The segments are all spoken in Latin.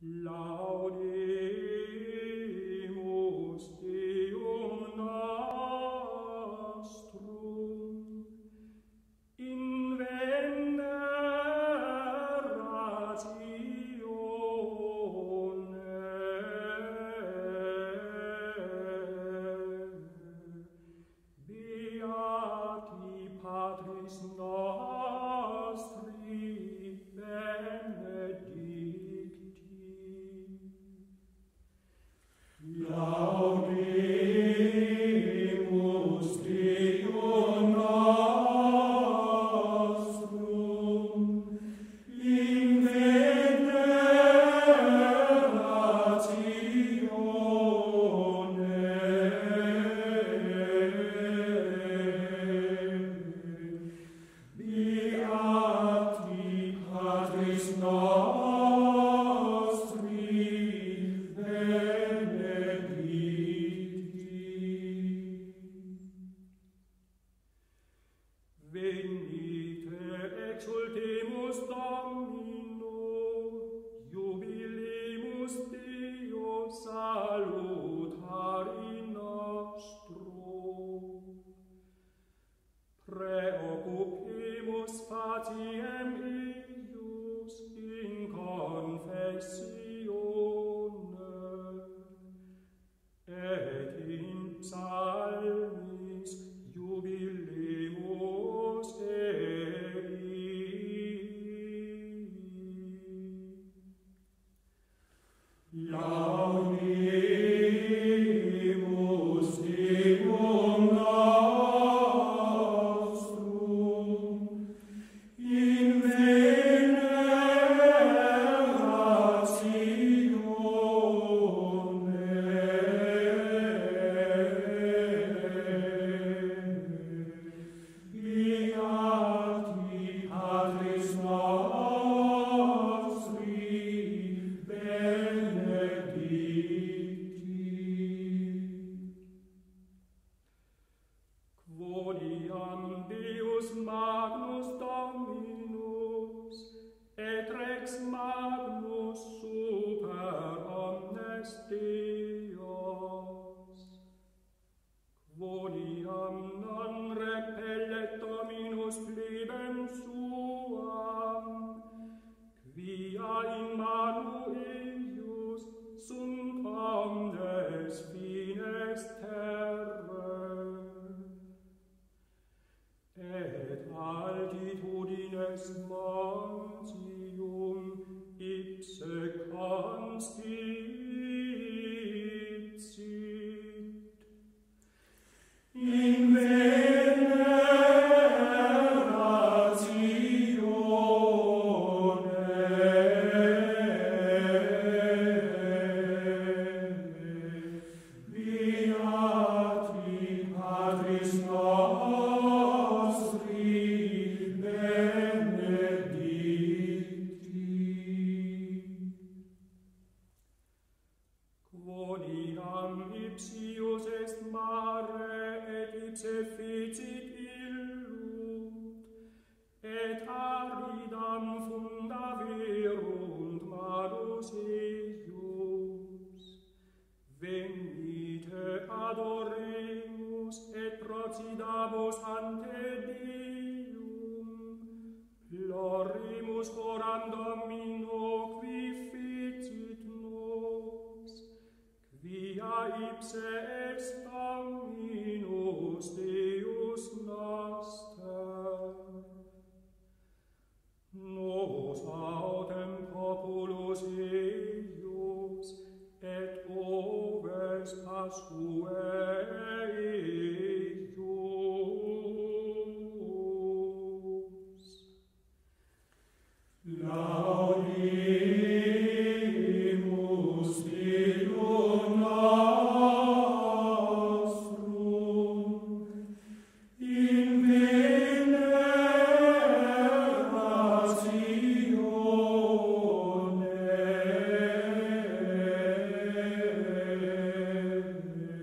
Laudemus Deum nostrum in veneratione Beati Patris nostri benedicti. Laudemus Deum nostrum in veneratione Beati Patris nostri benedicti. Venite, exultemus Domino, jubilemus Deo salutari nostro. Preoccupemus faciem eius in confessione, et in psalmis jubilemus ei. Laudemus Deum nostrum in veneratione Beati Patris nostri benedicti. Quodiam Deus Magnus Dominus et Rex Magnus super omnes Deos, quodiam non repellet Dominus plebem suam, quia in manu eius sunt omnes fines terrae, et altitudines montium ipse constitsit. In veneratione Beati Patris nostri benedicti. Quodiam ipsius est mare et ipse ficit illud, et aridam funda verunt manus eius, venite adoremus et proxidamus ante Deum, plorimus coram Domino qui fecit nos, quia ipse ex Dominus Deus noster. Nos autem populus eius et oves pascuae eius. Laudemus Deum nostrum in veneratione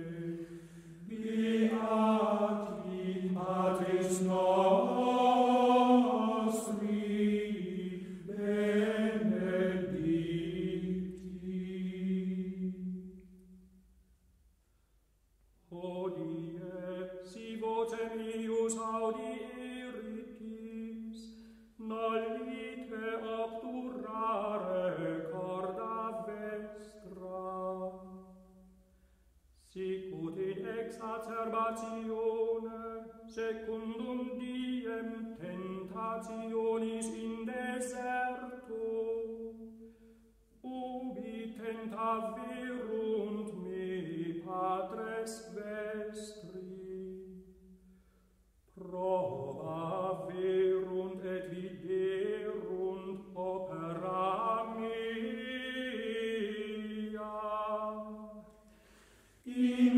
generatione secundum diem tentationis in deserto, ubi tentaverunt me patres vestri, provaverunt et viderunt opera mea, in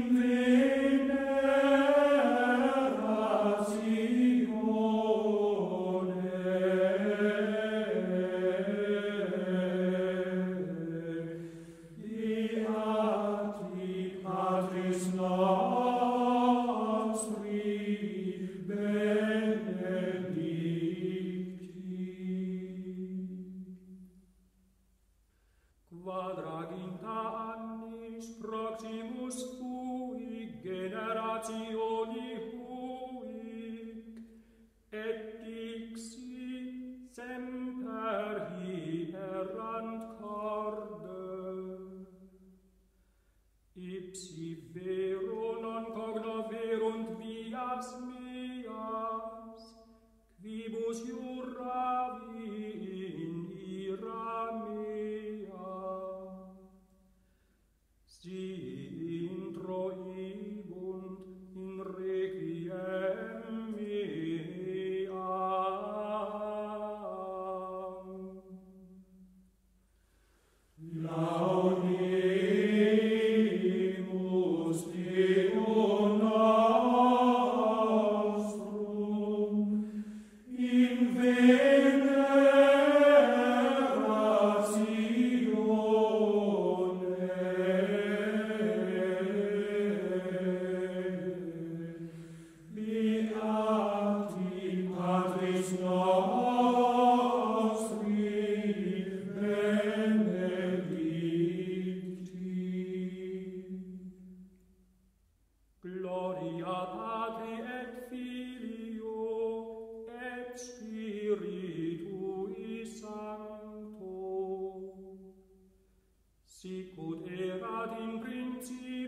quadraginta annis proximus fuit generationi huic, et dixi semper hierant corde. Ipsi vero non cognoverunt vias meas, quibus juravi in ira mea. Si introibunt in requiem meam. Laudemus Deum nostrum in Gloria Patri et Filio et Spiritui Sancto, sic ut erat in principio